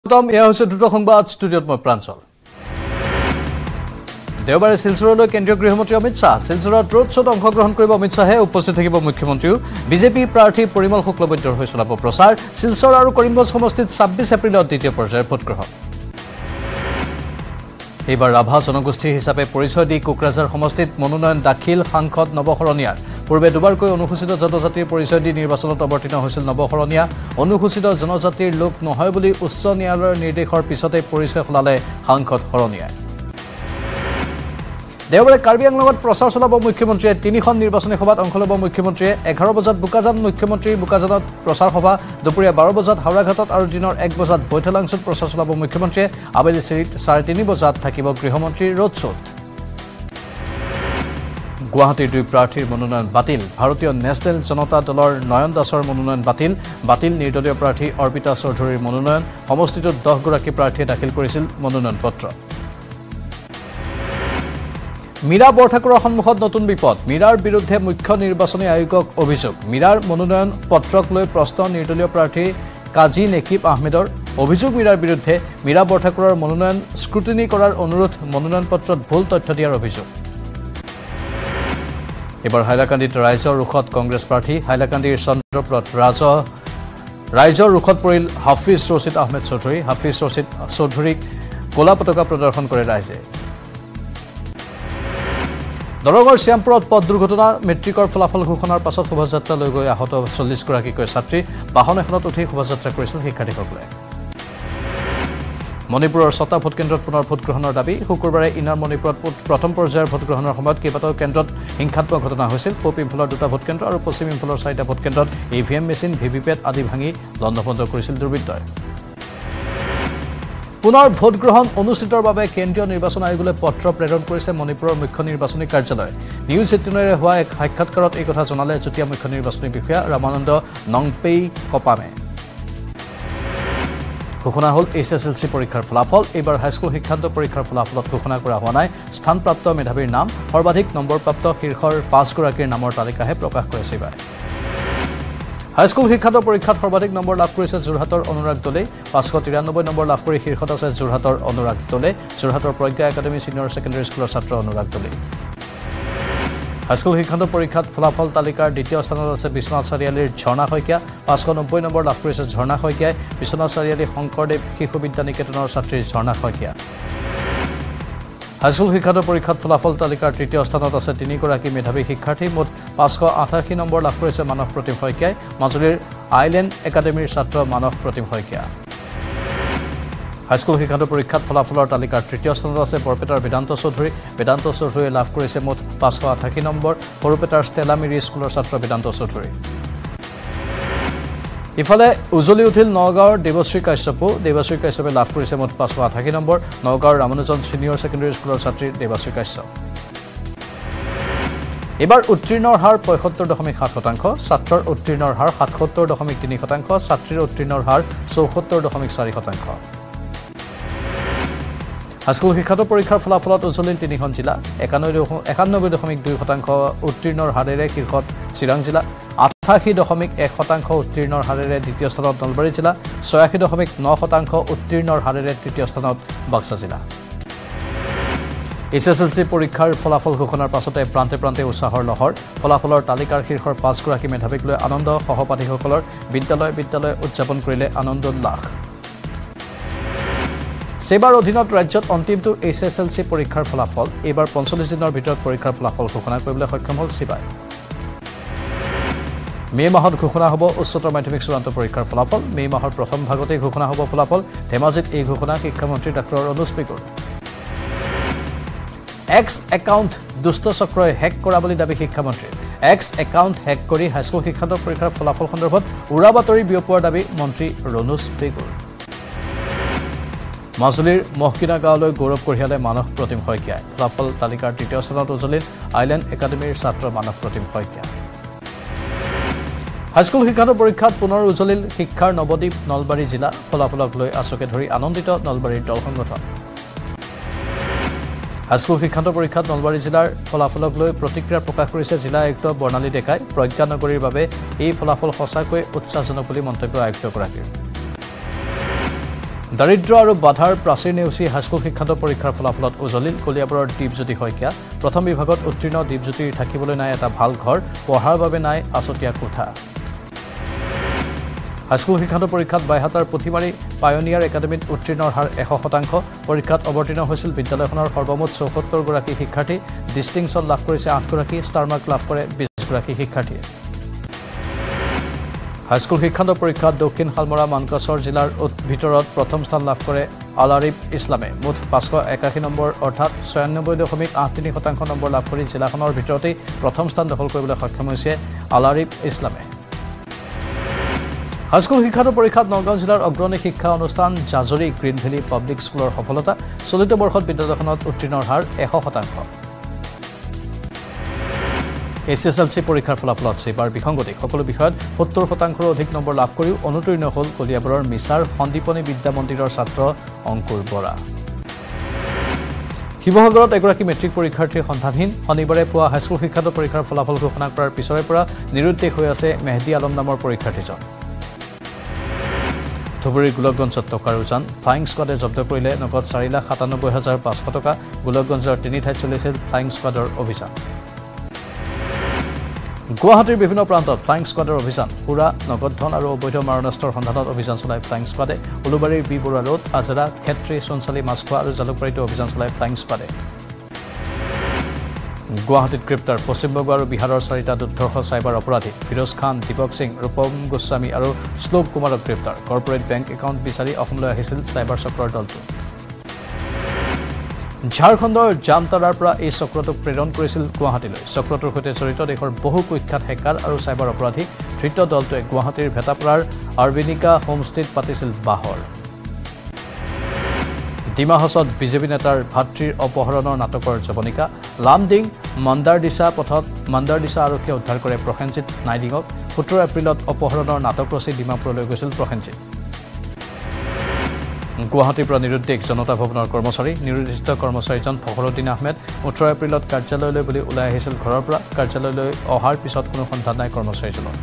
তম এয়া হৈছে দ্ৰুত সংবাদ ষ্টুডিঅ'ত মই প্ৰাঞ্চল দেওবাৰে শিলচৰলৈ কেন্দ্ৰীয় গৃহমন্ত্ৰী অমিত শাহ শিলচৰত ৰোড শ্ব'ত অংশগ্ৰহণ কৰিব অমিত শাহে উপস্থিত থাকিব মুখ্যমন্ত্ৰীও বিজেপি প্ৰাৰ্থী পৰিমল শুক্লবৈদ্যৰ হৈ চলাব প্ৰচাৰ শিলচৰ আৰু কৰিমগঞ্জ সমষ্টিত 26 এপ্ৰিলত দ্বিতীয় পৰ্যায়ৰ ভোটগ্ৰহণ এইবাৰ ৰাভা জনগোষ্ঠী হিচাপে পৰিচয় দি কোকৰাঝাৰ সমষ্টিত মনোনয়ন দাখিল সাংসদ নৱশৰণীয়াৰ পূৰ্বে দুবাৰকৈ অনুসূচিত জনজাতিৰ পৰিচয় দি নিৰ্বাচনত অৱতীৰ্ণ হৈছিল নৱশৰণীয়া অনুসূচিত জনজাতিৰ লোক নহয় বুলি উচ্চ ন্যায়ালয়ৰ নিৰ্দেশৰ পিছতে পৰিচয় সলালে সাংসদ শৰণীয়াই দেওবাৰে কাৰ্বি আংলঙত প্ৰচাৰ চলাব মুখ্যমন্ত্ৰীয়ে তিনিখন নিৰ্বাচনী সভাত অংশ ল'ব মুখ্যমন্ত্ৰীয়ে 11 বজাত বুকাজান মুখ্যমন্ত্ৰীৰ বুকাজানত প্ৰচাৰ সভা দুপৰীয়া 12 বজাত হাওৰাঘাটত আৰু দিনৰ 1 বজাত বৈঠলাংচত প্ৰচাৰ চলাব মুখ্যমন্ত্ৰীয়ে আবেলি 3:30 বজাত থাকিব গৃহমন্ত্ৰীৰ ৰোড শ্ব'ত গুৱাহাটীৰ দুই প্ৰাৰ্থীৰ মনোনয়ন বাতিল ভাৰতীয় নেচনেল জনতা দলৰ নয়ন দাসৰ মনোনয়ন বাতিল নিৰ্দলীয় প্ৰাৰ্থী অৰ্পিতা চৌধুৰীৰ মনোনয়ন সমষ্টিটোত 10 গৰাকী প্ৰাৰ্থীয়ে দাখিল কৰিছিল মনোনয়ন পত্ৰ মীৰা বৰঠাকুৰৰ সন্মুখত নতুন বিপদ মীৰাৰ বিৰুদ্ধে মুখ্য নিৰ্বাচনী আয়োগক অভিযোগ মীৰাৰ মনোনয়ন পত্ৰক লৈ প্ৰশ্ন নিৰ্দলীয় প্ৰাৰ্থী কাজী নেকিব আহমেদৰ অভিযোগ মীৰাৰ বিৰুদ্ধে মীৰা বৰঠাকুৰৰ মনোনয়ন স্ক্ৰুটিনি কৰাৰ অনুৰোধ মনোনয়ন পত্ৰত ভুল তথ্য দিয়াৰ অভিযোগ এবাৰ হাইলাকান্দিত ৰাইজৰ ৰুখত কংগ্ৰেছ প্ৰাৰ্থী হাইলাকান্দিৰ চন্দ্ৰপুৰত ৰাইজৰ ৰুখত পৰিল হাফিজ ৰছিদ আহমেদ চৌধুৰী হাফিজ ৰছিদ চৌধুৰীক ক'লা পতাকা প্ৰদৰ্শন কৰে ৰাইজে দৰঙৰ শ্যামপুৰত পথ দুৰ্ঘটনা মেট্ৰিকৰ ফলাফল ঘোষণাৰ পাছত শোভাযাত্ৰা লৈ গৈ আহত 40 গৰাকীকৈ ছাত্ৰী বাহন এখনত উঠি শোভাযাত্ৰা কৰিছিল শিক্ষাৰ্থীসকলে মণিপুৰৰ 6টা ভোটকেন্দ্ৰত পুনৰ ভোটগ্ৰহণৰ দাবী শুকুৰবাৰে ইনাৰ মণিপুৰত প্ৰথম পৰ্যায়ৰ ভোটগ্ৰহণৰ সময়ত কেইবাটাও কেন্দ্ৰত হিংসাত্মক ঘটনা হৈছিল পূব ইম্ফলৰ 2টা ভোটকেন্দ্ৰ আৰু পশ্চিম ইম্ফলৰ 4টা ভোটকেন্দ্ৰত ইভিএম মেচিন ভিভিপেট আদি ভাঙি লণ্ডভণ্ড কৰিছিল দুৰ্বৃত্তই পুনৰ ভোটগ্ৰহণ অনুষ্ঠিতৰ বাবে কেন্দ্ৰীয় নিৰ্বাচন আয়োগলৈ পত্ৰ প্ৰেৰণ কৰিছে মণিপুৰৰ মুখ্য নিৰ্বাচনী কাৰ্যালয় নিউজ 18ৰে হোৱা এক সাক্ষাৎকাৰত এই কথা জনালে যুটীয়া মুখ্য নিৰ্বাচনী বিষয়া ৰামানন্দ নংপেই কপামে ঘোষণা হ'ল এছএছএলসি পৰীক্ষাৰ ফলাফল এইবাৰ হাইস্কুল শিক্ষান্ত পৰীক্ষাৰ ফলাফলত ঘোষণা কৰা হোৱা নাই স্থানপ্ৰাপ্ত মেধাৱীৰ নাম সৰ্বাধিক নম্বৰপ্ৰাপ্ত শীৰ্ষৰ 5 গৰাকীৰ নামৰ তালিকাহে প্ৰকাশ কৰিছে এইবাৰ হাইস্কুল শিক্ষান্ত পৰীক্ষাত সৰ্বাধিক নম্বৰ লাভ কৰিছে যোৰহাটৰ অনুৰাগ দলে 593 নম্বৰ লাভ কৰি শীৰ্ষত আছে যোৰহাটৰ অনুৰাগ দলে যোৰহাটৰ প্ৰজ্ঞা একাডেমী ছিনিয়ৰ ছেকেণ্ডাৰী স্কুলৰ ছাত্ৰ অনুৰাগ দলে হাইস্কুল শিক্ষান্ত পৰীক্ষাত ফলাফল তালিকাৰ দ্বিতীয় স্থানত আছে বিশ্বনাথ চাৰিআলিৰ ঝৰ্ণা শইকীয়া 590 নম্বৰ লাভ কৰিছে ঝৰ্ণা শইকীয়াই বিশ্বনাথ চাৰিআলি শংকৰদেৱ শিশু বিদ্যা নিকেতনৰ ছাত্ৰী ঝৰ্ণা শইকীয়া হাইস্কুল শিক্ষান্ত পৰীক্ষাত ফলাফল তালিকাৰ তৃতীয় স্থানত আছে 3 গৰাকী মেধাৱী শিক্ষাৰ্থী মুঠ 588 নম্বৰ লাভ কৰিছে মানস প্ৰতিম শইকীয়াই মাজুলীৰ আইলেণ্ড একাডেমীৰ ছাত্ৰ মানস প্ৰতিম শইকীয়া হাইস্কুল শিক্ষান্ত পৰীক্ষাত ফলাফলৰ তালিকাৰ তৃতীয় স্থানত আছে বৰপেটাৰ বেদান্ত চৌধুৰীয়ে লাভ কৰিছে মুঠ 588 নম্বৰ বৰপেটাৰ ষ্টেলা মেৰী স্কুলৰ ছাত্ৰ বেদান্ত চৌধুৰী ইফালে উজলি উঠিল নগাঁৱৰ দেৱশ্ৰী কাশ্যপে লাভ কৰিছে মুঠ 588 নম্বৰ নগাঁৱৰ ৰামানুজন ছিনিয়ৰ ছেকেণ্ডাৰী স্কুলৰ ছাত্ৰী দেৱশ্ৰী কাশ্যপ এবাৰ উত্তীৰ্ণৰ হাৰ 75.7% ছাত্ৰৰ উত্তীৰ্ণৰ হাৰ 77.3% ছাত্ৰীৰ উত্তীৰ্ণৰ হাৰ 74.4% হাইস্কুল শিক্ষান্ত পৰীক্ষাৰ ফলাফলত উজলিল 3খন জিলা 91.2% উত্তীৰ্ণৰ হাৰেৰে শীৰ্ষত চিৰাং জিলা 88.1% উত্তীৰ্ণৰ হাৰেৰে দ্বিতীয় স্থানত নলবাৰী জিলা 86.9% উত্তীৰ্ণৰ হাৰেৰে তৃতীয় স্থানত বাক্সা জিলা এছএছএলসি পৰীক্ষাৰ ফলাফল ঘোষণাৰ পাছতে প্ৰান্তে প্ৰান্তে উৎসাহৰ লহৰ ফলাফলৰ তালিকাৰ শীৰ্ষৰ 5 গৰাকী মেধাৱীক লৈ আনন্দ সহপাঠীসকলৰ বিদ্যালয় উদযাপন কৰিলে আনন্দ উল্লাস সেবাৰ অধীনত ৰাজ্যত অন্তিমটো এছএছএলসি পৰীক্ষাৰ ফলাফল এইবাৰ 45 দিনৰ ভিতৰত পৰীক্ষাৰ ফলাফল ঘোষণা কৰিবলৈ সক্ষম হ'ল সেবাই মে মাহত ঘোষণা হ'ব উচ্চতৰ মাধ্যমিক চূড়ান্ত পৰীক্ষাৰ ফলাফল মে মাহৰ প্ৰথম ভাগতে ঘোষণা হ'ব ফলাফল ধেমাজিত এই ঘোষণা শিক্ষামন্ত্ৰী ডক্টৰ অনুজ পেগুৰ এক্স একাউণ্ট দুষ্ট চক্ৰই হেক কৰা বুলি দাবী শিক্ষামন্ত্ৰীৰ এক্স একাউণ্ট হেক কৰি হাইস্কুল শিক্ষান্ত পৰীক্ষাৰ ফলাফল সন্দৰ্ভত উৰা বাতৰি বিয়পোৱাৰ দাবী মন্ত্ৰী অনুজ পেগুৰ মাজুলীৰ মহকিনা গাঁৱলৈ গৌৰৱ কঢ়িয়ালে মানস প্ৰতিম শইকীয়াই ফলাফল তালিকাৰ তৃতীয় স্থানত উজলিল আইলেণ্ড একাডেমীৰ ছাত্ৰ মানস প্ৰতিম শইকীয়া হাইস্কুল শিক্ষান্ত পৰীক্ষাত পুনৰ উজলিল শিক্ষাৰ নৱদ্বীপ নলবাৰী জিলা ফলাফলক লৈ আচকে ধৰি আনন্দিত নলবাৰীৰ দল সংগঠন হাইস্কুল শিক্ষান্ত পৰীক্ষাত নলবাৰী জিলাৰ ফলাফলক লৈ প্ৰতিক্ৰিয়া প্ৰকাশ কৰিছে জিলা আয়ুক্ত বৰ্ণালী ডেকাই প্ৰজ্ঞানগৰীৰ বাবে এই ফলাফল সঁচাকৈ উৎসাহজনক বুলি মন্তব্য আয়ুক্তগৰাকীৰ দাৰিদ্ৰ আৰু বাধাৰ প্ৰাচীৰ নেওচি হাইস্কুল শিক্ষান্ত পৰীক্ষাৰ ফলাফলত উজলিল কলিয়াবৰৰ দীপজ্যোতি শইকীয়া প্ৰথম বিভাগত উত্তীৰ্ণ দীপজ্যোতিৰ থাকিবলৈ নাই এটা ভাল ঘৰ পঢ়াৰ বাবে নাই আছতীয়া কোঠা হাইস্কুল শিক্ষান্ত পৰীক্ষাত বাইহাটাৰ পুথিমাৰী পায়োনিয়াৰ একাডেমীত উত্তীৰ্ণৰ হাৰ 100% পৰীক্ষাত অৱতীৰ্ণ হৈছিল বিদ্যালয়খনৰ সৰ্বমুঠ 74 গৰাকী শিক্ষাৰ্থী ডিষ্টিংশ্যন লাভ কৰিছে 8 গৰাকী ষ্টাৰ মাৰ্ক লাভ কৰে 20 গৰাকী শিক্ষাৰ্থীয়ে হাইস্কুল শিক্ষান্ত পৰীক্ষাত দক্ষিণ হালমৰা মানকাছৰ জিলাৰ ভিতৰত প্ৰথম স্থান লাভ কৰে আলাৰিফ ইছলামে মুঠ 581 নম্বৰ অৰ্থাৎ 96.83% নম্বৰ লাভ কৰি জিলাখনৰ ভিতৰতে প্ৰথম স্থান দখল কৰিবলৈ সক্ষম হৈছে আলাৰিফ ইছলামে হাইস্কুল শিক্ষান্ত পৰীক্ষাত নগাঁও জিলাৰ অগ্ৰণী শিক্ষা অনুষ্ঠান জাজৰি গ্ৰীণ ভেলী পাব্লিক স্কুলৰ সফলতা চলিত বৰ্ষত বিদ্যালয়খনত উত্তীৰ্ণৰ হাৰ 100% SSLC পৰীক্ষাৰ ফলাফলত সেবাৰ বিসংগতি সকলো বিষয়ত 70%ৰো অধিক নম্বৰ লাভ কৰিও অনুতীৰ্ণ হ'ল কলিয়াবৰৰ মিছাৰ সন্দীপনী বিদ্যা মন্দিৰৰ ছাত্ৰ অংকুৰ বৰা শিৱসাগৰত এগৰাকী মেট্ৰিক পৰীক্ষাৰ্থীৰ সন্ধানহীন শনিবাৰে পুৱা হাইস্কুল শিক্ষান্ত পৰীক্ষাৰ ফলাফল ঘোষণা কৰাৰ পিছৰে পৰা নিৰুদ্দেশ হৈ আছে মেহদী আলম নামৰ পৰীক্ষাৰ্থীজন ধুবুৰীৰ গোলকগঞ্জত টকাৰ উজান ফ্লাইং স্কোৱাডে জব্দ কৰিলে নগদ 4,97,500 টকা গোলকগঞ্জৰ তিনি ঠাইত চলিছিল ফ্লাইং স্কোৱাডৰ অভিযান গুৱাহাটীৰ বিভিন্ন প্ৰান্তত ফ্লাইং স্কোৱাডৰ অভিযান পুৰা নগদ ধন আৰু অবৈধ মাৰণাস্ত্ৰৰ সন্ধানত অভিযান চলায় ফ্লাইং স্কোৱাডে উলুবাৰীৰ বি বৰুৱা ৰোড আজৰা ক্ষেত্ৰী সোণচালী মাছখোৱা আৰু জালুকবাৰীতো অভিযান চলায় ফ্লাইং স্কোৱাডে গুৱাহাটীত গ্ৰেপ্তাৰ পশ্চিমবংগ আৰু বিহাৰৰ 4টা দুৰ্ধৰ্ষ চাইবাৰ অপৰাধী ফিৰোজ খান দীপক সিং ৰূপম গোস্বামী আৰু শ্লোক কুমাৰক গ্ৰেপ্তাৰ কৰ্পোৰেট বেংক একাউণ্ট বিচাৰি অসমলৈ আহিছিল চাইবাৰ চক্ৰৰ দলটো ঝাৰখণ্ডৰ জামতাৰাৰ পৰা এই চক্ৰটোক প্ৰেৰণ কৰিছিল গুৱাহাটীলৈ চক্ৰটোৰ সৈতে জড়িত দেশৰ বহু কুখ্যাত হেকাৰ আৰু চাইবাৰ অপৰাধী ধৃত দলটোৱে গুৱাহাটীৰ ভেটাপাৰাৰ আৰবিনিকা হোমষ্টেত পাতিছিল বাহৰ ডিমাহাছাওত বিজেপি নেতাৰ ভাতৃৰ অপহৰণৰ নাটকৰ জবনিকা লামডিং মন্দাৰদিছা পথত মন্দাৰদিছা আৰক্ষীয়ে উদ্ধাৰ কৰে প্ৰসেনজিৎ নাইডিঙক 17 এপ্ৰিলত অপহৰণৰ নাটক ৰচি ডিমাপুৰলৈ গৈছিল প্ৰসেনজিৎ গুৱাহাটীৰ পৰা নিৰুদ্দেশ জনতা ভৱনৰ কৰ্মচাৰী নিৰুদ্দিষ্ট কৰ্মচাৰীজন ফখৰুদ্দিন আহমেদ 18 এপ্ৰিলত কাৰ্যালয়লৈ বুলি ওলাই আহিছিল ঘৰৰ পৰা কাৰ্যালয়লৈ অহাৰ পিছত কোনো সন্ধান নাই কৰ্মচাৰীজনৰ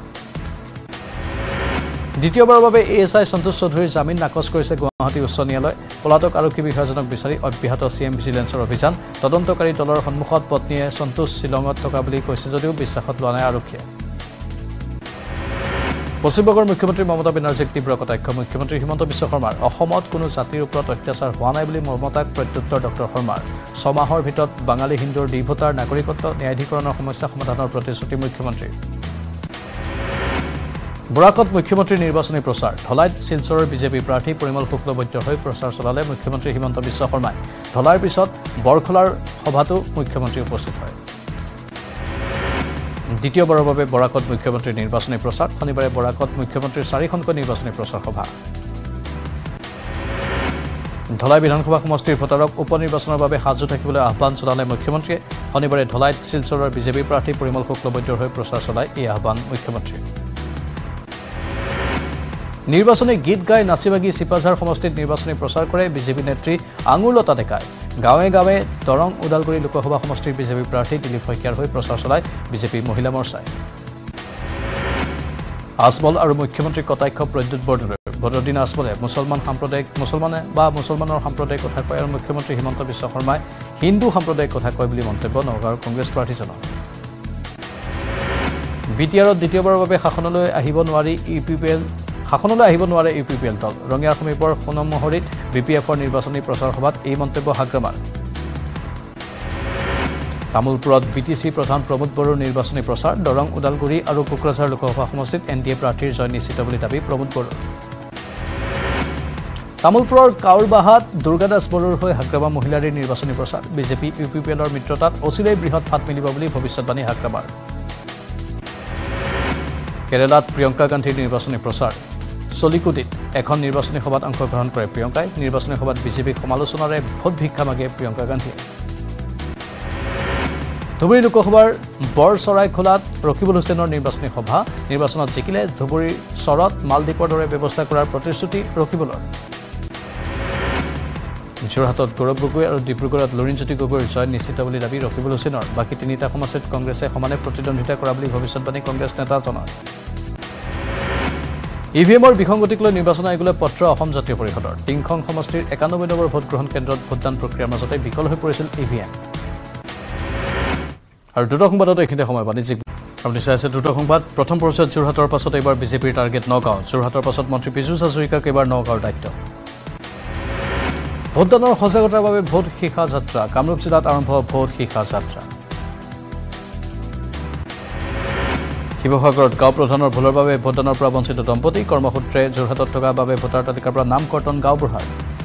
দ্বিতীয়বাৰৰ বাবে এএছআই সন্তোষ চৌধুৰীৰ জামিন নাকচ কৰিছে গুৱাহাটী উচ্চ ন্যায়ালয় পলাতক আৰক্ষী বিষয়াজনক বিচাৰি অব্যাহত চিএম ভিজিলেন্সৰ অভিযান তদন্তকাৰী দলৰ সন্মুখত পত্নীয়ে সন্তোষ শিলঙত থকা বুলি কৈছে যদিও বিশ্বাসত লোৱা নাই আৰক্ষীয়ে পশ্চিমবংগৰ মুখ্যমন্ত্ৰী মমতা বেনাৰ্জীক তীব্ৰ কটাক্ষ মুখ্যমন্ত্ৰী হিমন্ত বিশ্ব শৰ্মাৰ অসমত কোনো জাতিৰ ওপৰত অত্যাচাৰ হোৱা নাই বুলি মমতাক প্ৰত্যুত্তৰ ডক্টৰ শৰ্মাৰ 6 মাহৰ ভিতৰত বাঙালী হিন্দুৰ দ্বিভোটাৰ নাগৰিকত্ব ন্যায়াধিকৰণৰ সমস্যা সমাধানৰ প্ৰতিশ্ৰুতি মুখ্যমন্ত্ৰীৰ বৰাকত মুখ্যমন্ত্ৰীৰ নিৰ্বাচনী প্ৰচাৰ ধলাইত শিলচৰৰ বিজেপি প্ৰাৰ্থী পৰিমল শুক্লবৈদ্যৰ হৈ প্ৰচাৰ চলালে মুখ্যমন্ত্ৰী হিমন্ত বিশ্ব শৰ্মাই ধলাইৰ পিছত বৰখলাৰ সভাতো মুখ্যমন্ত্ৰী উপস্থিত হয় দ্বিতীয়বাৰৰ বাবে বৰাকত মুখ্যমন্ত্ৰীৰ নিৰ্বাচনী প্ৰচাৰ শনিবাৰে বৰাকত মুখ্যমন্ত্ৰীৰ 4খনকৈ নিৰ্বাচনী প্ৰচাৰ সভা ধলাই বিধানসভা সমষ্টিৰ ভোটাৰক উপনিৰ্বাচনৰ বাবে সাজু থাকিবলৈ আহ্বান চলালে মুখ্যমন্ত্ৰীয়ে শনিবাৰে ধলাইত শিলচৰৰ বিজেপি প্ৰাৰ্থী পৰিমল শুক্লবৈদ্যৰ হৈ প্ৰচাৰ চলাই এই আহ্বান মুখ্যমন্ত্ৰীৰ নিৰ্বাচনী গীত গাই নাচিবাগি চিপাঝাৰ সমষ্টিত নিৰ্বাচনী প্ৰচাৰ কৰে বিজেপি নেত্ৰী আঙুৰলতা ডেকাই গাঁৱে গাঁৱে দৰং উদালগুৰি লোকসভা সমষ্টিৰ বিজেপি প্ৰাৰ্থী দিলীপ শইকীয়াৰ হৈ প্ৰচাৰ চলায় বিজেপি মহিলা মৰ্চাই আজমল আৰু মুখ্যমন্ত্ৰী কটাক্ষ প্ৰদ্যুৎ বৰদদিন আজমলে মুছলমানৰ সাম্প্ৰদায়িক কথা কয় আৰু মুখ্যমন্ত্ৰী হিমন্ত বিশ্ব শৰ্মাই হিন্দু সাম্প্ৰদায়িক কথা কয় বুলি মন্তব্য নগাঁৱৰ কংগ্ৰেছ প্ৰাৰ্থীজনৰ বিটিআৰত দ্বিতীয়বাৰৰ বাবে শাসনলৈ আহিব নোৱাৰে ইউপিপিএল দল ৰঙিয়াৰ সমীপৰ সোণমহৰীত বিপিএফৰ নিৰ্বাচনী প্ৰচাৰ সভাত এই মন্তব্য হাগ্ৰামাৰ তামুলপুৰত বিটিচি প্ৰধান প্ৰমোদ বড়োৰ নিৰ্বাচনী প্ৰচাৰ দৰং উদালগুৰি আৰু কোকৰাঝাৰ লোকসভা সমষ্টিত এনডিএ প্ৰাৰ্থীৰ জয় নিশ্চিত বুলি দাবী প্ৰমোদ বড়োৰ তামুলপুৰৰ কাউৰবাহাত দুৰ্গাদাস বড়োৰ হৈ হাগ্ৰামা মহিলাৰ নিৰ্বাচনী প্ৰচাৰ বিজেপি ইউপিপিএলৰ মিত্ৰতাত অচিৰেই বৃহৎ ফাট মিলিব বুলি ভৱিষ্যতবাণী হাগ্ৰামাৰ কেৰালাত প্ৰিয়ংকা গান্ধীৰ নিৰ্বাচনী প্ৰচাৰ চলিকুটিত এখন নিৰ্বাচনী সভাত অংশগ্ৰহণ কৰে প্ৰিয়ংকাই নিৰ্বাচনী সভাত বিজেপিক সমালোচনাৰে ভোট ভিক্ষা মাগে প্ৰিয়ংকা গান্ধীয়ে ধুবুৰী লোকসভাৰ বৰচৰাইখোলাত ৰকিবুল হুছেইনৰ নিৰ্বাচনী সভা নিৰ্বাচনত জিকিলে ধুবুৰীৰ চৰত মালদ্বীপৰ দৰে ব্যৱস্থা কৰাৰ প্ৰতিশ্ৰুতি ৰকিবুলৰ যোৰহাটত গৌৰৱ গগৈ আৰু ডিব্ৰুগড়ত লৰিণজ্যোতি গগৈৰ জয় নিশ্চিত বুলি দাবী ৰকিবুল হুছেইনৰ বাকী তিনিটা সমষ্টিত কংগ্ৰেছে সমানে প্ৰতিদ্বন্দ্বিতা কৰা বুলি ভৱিষ্যতবাণী কংগ্ৰেছ নেতাজনৰ ইভিএমৰ বিসংগতিক লৈ নিৰ্বাচন আয়োগলৈ পত্ৰ অসম জাতীয় পৰিষদৰ টিংখং সমষ্টিৰ 91 নম্বৰ ভোটগ্ৰহণ কেন্দ্ৰত ভোটদান প্ৰক্ৰিয়াৰ মাজতে বিকল হৈ পৰিছিল ইভিএম আৰু দুটা সংবাদত এইখিনিতে সময় বাণিজ্যিক আপুনি চাইছে দুটা সংবাদ প্ৰথম পৰ্যায়ত যোৰহাটৰ পাছত এইবাৰ বিজেপিৰ টাৰ্গেট নগাঁও যোৰহাটৰ পাছত মন্ত্ৰী পীযুষ হাজৰিকাক এইবাৰ নগাঁৱৰ দায়িত্ব ভোটদানৰ সজাগতাৰ বাবে ভোট শিখা যাত্ৰা কামৰূপ জিলাত আৰম্ভ ভোট শিখা যাত্ৰা শিৱসাগৰত গাঁও প্ৰধানৰ ভুলৰ বাবে ভোটদানৰ পৰা বঞ্চিত দম্পতি কৰ্মসূত্ৰে যোৰহাটত থকা বাবে ভোটাৰ তালিকাৰ পৰা নাম কৰ্তন গাঁওবুঢ়াৰ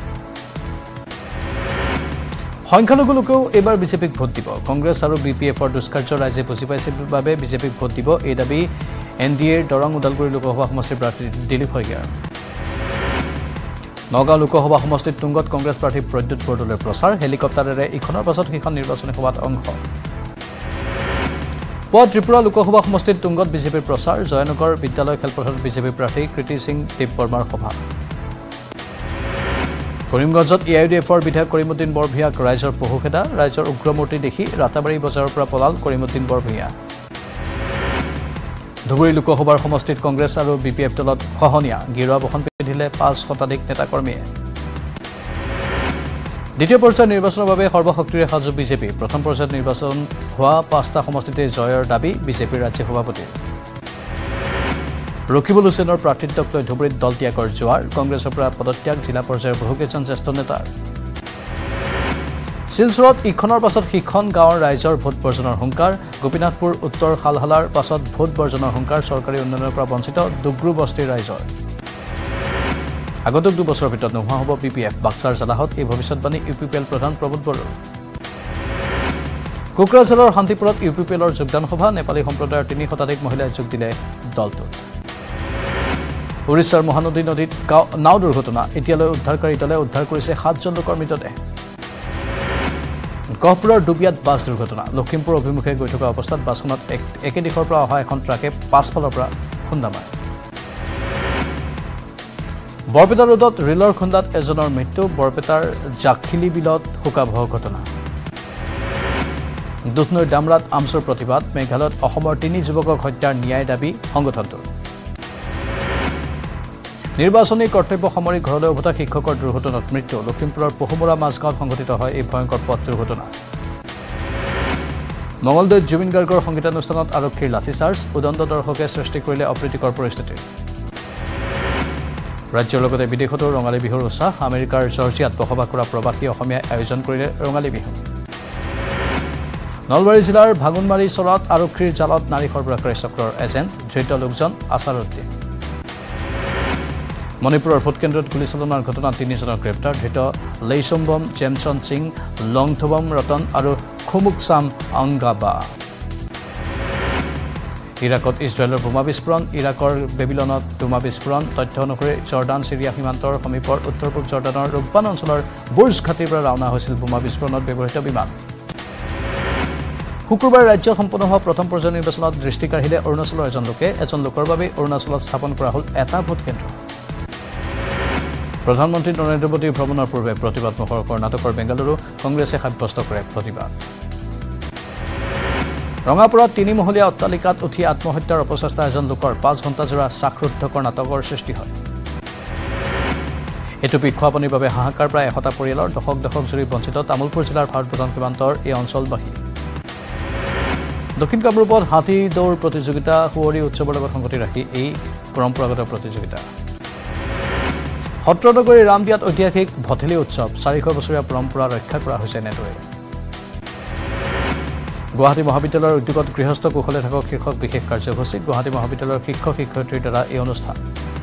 সংখ্যালঘু লোকেও এইবাৰ বিজেপিক ভোট দিব কংগ্ৰেছ আৰু বিপিএফৰ দুষ্কাৰ্য ৰাইজে বুজি পাইছিল বাবে বিজেপিক ভোট দিব এই দাবী এনডিএৰ দৰং ওদালগুৰি লোকসভা সমষ্টিৰ প্ৰাৰ্থী দিলীপ শইকীয়াৰ নগাঁও লোকসভা সমষ্টিত তুংগত কংগ্ৰেছ প্ৰাৰ্থী প্ৰদ্যুৎ বৰদলৈৰ প্ৰচাৰ হেলিকপ্টাৰেৰে ইখনৰ পাছত সিখন নিৰ্বাচনী সভাত অংশ পুৱা ত্ৰিপুৰা লোকসভা সমষ্টিত তুংগত বিজেপিৰ প্ৰচাৰ জয়নগৰ বিদ্যালয় খেলপথাৰত বিজেপি প্ৰাৰ্থী কৃতি সিং দেৱবৰ্মাৰ সভা কৰিমগঞ্জত এআইইউডিএফৰ বিধায়ক কৰিমুদ্দিন বৰভূঞাক ৰাইজৰ পহুখেদা ৰাইজৰ উগ্ৰমূৰ্তি দেখি ৰাতাবাৰী বজাৰৰ পৰা পলাল কৰিমুদ্দিন বৰভূঞা ধুবুৰী লোকসভাৰ সমষ্টিত কংগ্ৰেছ আৰু বিপিএফ দলত খহনীয়া গিৰোৱা বসন পিন্ধিলে 5 শতাধিক নেতাকৰ্মীয়ে দ্বিতীয় পৰ্যায়ৰ নিৰ্বাচনৰ বাবে সৰ্বশক্তিৰে সাজু বিজেপি প্ৰথম পৰ্যায়ত নিৰ্বাচন হোৱা 5টা সমষ্টিতে জয়ৰ দাবী বিজেপিৰ ৰাজ্য সভাপতিৰ ৰকিবুল হুছেইনৰ প্ৰাৰ্থিত্বক লৈ ধুবুৰীত দল ত্যাগৰ জোৱাৰ কংগ্ৰেছৰ পৰা পদত্যাগ জিলা পৰ্যায়ৰ বহুকেইজন জ্যেষ্ঠ নেতাৰ শিলচৰত ইখনৰ পাছত সিখন গাঁৱৰ ৰাইজৰ ভোট বৰ্জনৰ হুংকাৰ গোপীনাথপুৰ উত্তৰ খালহালাৰ পাছত ভোট বৰ্জনৰ হুংকাৰ চৰকাৰী উন্নয়নৰ পৰা বঞ্চিত দুগ্ৰু বস্তিৰ ৰাইজৰ আগন্তুক 2 বছৰৰ ভিতৰত নোহোৱা হ'ব বিপিএফ বাক্সাৰ জালাহত এই ভৱিষ্যতবাণী ইউপিপিএল প্ৰধান প্ৰমোদ বড়োৰ কোকৰাঝাৰৰ শান্তিপুৰত ইউপিপিএলৰ যোগদান সভা নেপালী সম্প্ৰদায়ৰ 3 শতাধিক মহিলাই যোগ দিলে দলটোত উৰিষ্যাৰ মহানদী নদীত নাও দুৰ্ঘটনা এতিয়ালৈ উদ্ধাৰকাৰী দলে উদ্ধাৰ কৰিছে 7জন লোকৰ মৃতদেহ গহপুৰৰ ডুবিয়াত বাছ দুৰ্ঘটনা লখিমপুৰ অভিমুখে গৈ থকা অৱস্থাত বাছখনত একে দিশৰ পৰা অহা এখন ট্ৰাকে পাছফালৰ পৰা খুন্দা মাৰে বৰপেটা ৰোডত ৰেলৰ খুন্দাত এজনৰ মৃত্যু বৰপেটাৰ জাখিলি বিলত শোকাবহ ঘটনা দুধনৈৰ ডামৰাত আমচুৰ প্ৰতিবাদ মেঘালয়ত অসমৰ 3 যুৱকক হত্যাৰ ন্যায় দাবী সংগঠনটোৰ নিৰ্বাচনী কৰ্তব্য সামৰি ঘৰলৈ উভতা শিক্ষকৰ দুৰ্ঘটনাত মৃত্যু লখিমপুৰৰ পহুমৰা মাজগাঁৱত সংঘটিত হয় এই ভয়ংকৰ পথ দুৰ্ঘটনা মঙলদৈত জুবিন গাৰ্গৰ সংগীতানুষ্ঠানত আৰক্ষীৰ লাঠিচাৰ্জ উদণ্ড দৰ্শকে সৃষ্টি কৰিলে অপ্ৰীতিকৰ পৰিস্থিতি ৰাজ্যৰ লগতে বিদেশতো ৰঙালী বিহুৰ উৎসাহ আমেৰিকাৰ জৰ্জিয়াত বসবাস কৰা প্ৰবাসী অসমীয়াই আয়োজন কৰিলে ৰঙালী বিহু নলবাৰী জিলাৰ ভাগুনমাৰী চৰত আৰক্ষীৰ জালত নাৰী সৰবৰাহকাৰী চক্ৰৰ এজেণ্ট ধৃত লোকজন আছাৰুদ্দিন মণিপুৰৰ ভোটকেন্দ্ৰত গুলীচালনাৰ ঘটনাত 3জনৰ গ্ৰেপ্তাৰ ধৃত লেইচম্বম জেমছন সিং লংথবম ৰতন আৰু খুমুকচাম অংগাবা ইৰাকত ইজৰাইলৰ বোমা বিস্ফোৰণ ইৰাকৰ বেবিলনত বোমা বিস্ফোৰণ তথ্য অনুসৰি জৰ্ডান সিৰিয়া সীমান্তৰ সমীপৰ উত্তৰ পূব জৰ্ডানৰ ৰুব্বান অঞ্চলৰ বুৰ্জ ঘাটিৰ পৰা ৰাওনা হৈছিল বোমা বিস্ফোৰণত ব্যৱহৃত বিমান শুক্ৰবাৰে ৰাজ্যত সম্পন্ন হোৱা প্ৰথম পৰ্যায়ৰ নিৰ্বাচনত দৃষ্টি কাঢ়িলে অৰুণাচলৰ এজন লোকৰ বাবে অৰুণাচলত স্থাপন কৰা হ'ল এটা ভোট কেন্দ্ৰ প্ৰধানমন্ত্ৰী নৰেন্দ্ৰ মোদীৰ ভ্ৰমণৰ পূৰ্বে প্ৰতিবাদমুখৰ কৰ্ণাটকৰ বেংগালুৰু কংগ্ৰেছে সাব্যস্ত কৰে প্ৰতিবাদ ৰঙাপুৰত 3মহলীয়া অট্টালিকাত উঠি আত্মহত্যাৰ অপচেষ্টা এজন লোকৰ 5 ঘণ্টাজোৰা চাকৰুদ্ধকৰ নাটকৰ সৃষ্টি হয় এটু বিক্ষোভৰ বাবে হাহাকাৰ প্ৰায় 100টা পৰিয়ালৰ দশক জুৰি বঞ্চিত তামুলপুৰ জিলাৰ ভাৰত ভূটান সীমান্তৰ এই অঞ্চলবাসী দক্ষিণ কামৰূপত হাতী দৌৰ প্ৰতিযোগিতা হুৱৰী উৎসৱৰ লগত সংগতি ৰাখি এই পৰম্পৰাগত প্ৰতিযোগিতা সত্ৰনগৰী ৰামদিয়াত ঐতিহাসিক ভঠেলি উৎসৱ 400 বছৰীয়া পৰম্পৰা ৰক্ষা কৰা হৈছে নেদৰে গুৱাহাটী মহাবিদ্যালয়ৰ উদ্যোগত গৃহস্থ কুশলে থাকক শীৰ্ষক বিশেষ কাৰ্যসূচী গুৱাহাটী মহাবিদ্যালয়ৰ শিক্ষক-শিক্ষয়িত্ৰীৰ দ্বাৰা এই অনুষ্ঠান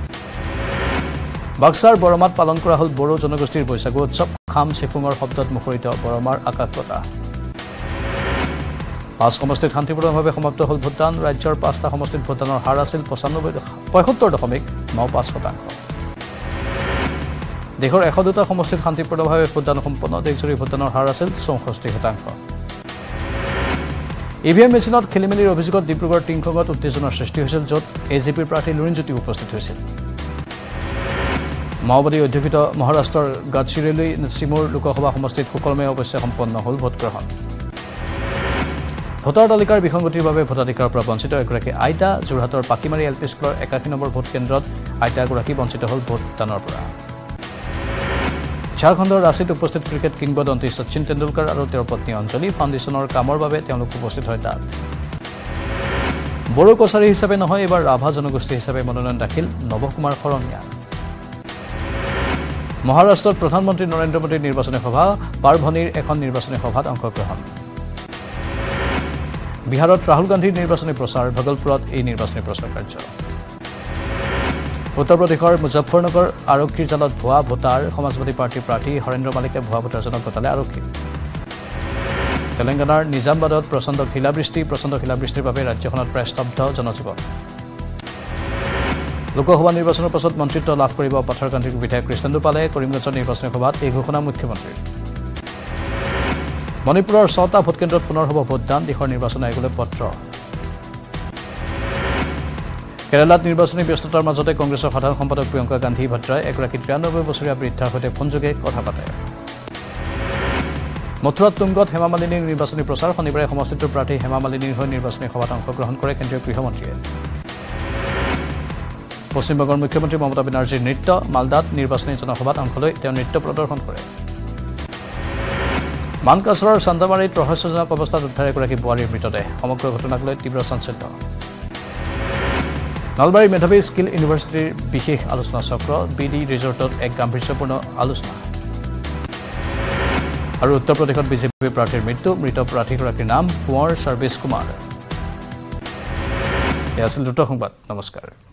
বাক্সাৰ বৰমাত পালন কৰা হ'ল বড়ো জনগোষ্ঠীৰ বৈশাগু উৎসৱ খাম চিফুঙৰ শব্দত মুখৰিত বৰমাৰ আকাশ বতাহ 5 সমষ্টিত শান্তিপূৰ্ণভাৱে সমাপ্ত হ'ল ভোটদান ৰাজ্যৰ 5টা সমষ্টিত ভোটদানৰ হাৰ আছিল 75.5%। দেশৰ 102টা সমষ্টিত শান্তিপূৰ্ণভাৱে ভোটদান সম্পন্ন দেশজুৰি ভোটদানৰ হাৰ আছিল 64%। ইভিএম মেচিনত খেলিমেলিৰ অভিযোগত ডিব্ৰুগড় টিংখঙত উত্তেজনাৰ সৃষ্টি হৈছিল য'ত এজিপিৰ প্ৰাৰ্থী লুৰিণজ্যোতি উপস্থিত হৈছিল মাওবাদী অধ্যুষিত মহাৰাষ্ট্ৰৰ গাডচিৰোলি চিমুৰ লোকসভা সমষ্টিত সুকলমে অৱশ্যে সম্পন্ন হ'ল ভোটগ্ৰহণ ভোটাৰ তালিকাৰ বিসংগতিৰ বাবে ভোটাধিকাৰৰ পৰা বঞ্চিত এগৰাকী আইতা যোৰহাটৰ পাকিমাৰী এল পি স্কুলৰ 81 নম্বৰ ভোট কেন্দ্ৰত আইতা এগৰাকী বঞ্চিত হ'ল ভোটদানৰ পৰা ঝাৰখণ্ডৰ ৰাঁচীত উপস্থিত ক্ৰিকেট কিংবদন্তি শচীন তেণ্ডুলকাৰ আৰু তেওঁৰ পত্নী অঞ্জলি ফাউণ্ডেশ্যনৰ কামৰ বাবে তেওঁলোক উপস্থিত হয় তাত বড়ো কছাৰী হিচাপে নহয় এবাৰ ৰাভা জনগোষ্ঠী হিচাপে মনোনয়ন দাখিল নৱকুমাৰ শৰণীয়া মহাৰাষ্ট্ৰত প্ৰধানমন্ত্ৰী নৰেন্দ্ৰ মোদীৰ নিৰ্বাচনী সভা পাৰভনীৰ এখন নিৰ্বাচনী সভাত অংশগ্ৰহণ বিহাৰত ৰাহুল গান্ধীৰ নিৰ্বাচনী প্ৰচাৰ ভগলপুৰত এই নিৰ্বাচনী প্ৰচাৰ কাৰ্য উত্তৰ প্ৰদেশৰ মুজফ্ফৰনগৰ আৰক্ষীৰ জালত ভুৱা ভোটাৰ সমাজবাদী পাৰ্টীৰ প্ৰাৰ্থী হৰেন্দ্ৰ মালিকে ভুৱা ভোটাৰজনক গতালে আৰক্ষী তেলেংগানাৰ নিজামাবাদত প্ৰচণ্ড শিলাবৃষ্টিৰ বাবে ৰাজ্যখনত প্ৰায় স্তব্ধ জনজীৱন লোকসভা নিৰ্বাচনৰ পাছত মন্ত্ৰিত্ব লাভ কৰিব পাথাৰকান্দিৰ বিধায়ক কৃষ্ণেন্দু পালে কৰিমগঞ্জৰ নিৰ্বাচনী সভাত এই ঘোষণা মুখ্যমন্ত্ৰীৰ মণিপুৰৰ 6টা ভোটকেন্দ্ৰত পুনৰ হ'ব ভোটদান দেশৰ নিৰ্বাচন আয়োগলৈ পত্ৰ কেৰালাত নিৰ্বাচনী ব্যস্ততাৰ মাজতে কংগ্ৰেছৰ সাধাৰণ সম্পাদক প্ৰিয়ংকা গান্ধী ভাদ্ৰাই এগৰাকী 93 বছৰীয়া বৃদ্ধাৰ সৈতে ফোনযোগে কথা পাতে মথুৰাত তুংগত হেমা মালিনীৰ নিৰ্বাচনী প্ৰচাৰ শনিবাৰে সমষ্টিটোৰ প্ৰাৰ্থী হেমা মালিনীৰ হৈ নিৰ্বাচনী সভাত অংশগ্ৰহণ কৰে কেন্দ্ৰীয় গৃহমন্ত্ৰীয়ে পশ্চিমবংগৰ মুখ্যমন্ত্ৰী মমতা বেনাৰ্জীৰ নৃত্য মালদাত নিৰ্বাচনী জনসভাত অংশ লৈ তেওঁ নৃত্য প্ৰদৰ্শন কৰে মানকাছৰৰ চান্দামাৰীত ৰহস্যজনক অৱস্থাত উদ্ধাৰ এগৰাকী বোৱাৰীৰ মৃতদেহ সমগ্ৰ ঘটনাক লৈ তীব্ৰ চাঞ্চল্য নলবাৰী মেধাৱী স্কিল ইউনিভাৰ্চিটিৰ বিশেষ আলোচনা চক্ৰ বিডি ৰিজৰ্টত এক গাম্ভীৰ্যপূৰ্ণ আলোচনা আৰু উত্তৰ প্ৰদেশত বিজেপি প্ৰাৰ্থীৰ মৃত প্ৰাৰ্থীগৰাকীৰ নাম কোঁৱৰ সৰ্বেশ কুমাৰ এয়া আছিল দ্ৰুত সংবাদ নমস্কাৰ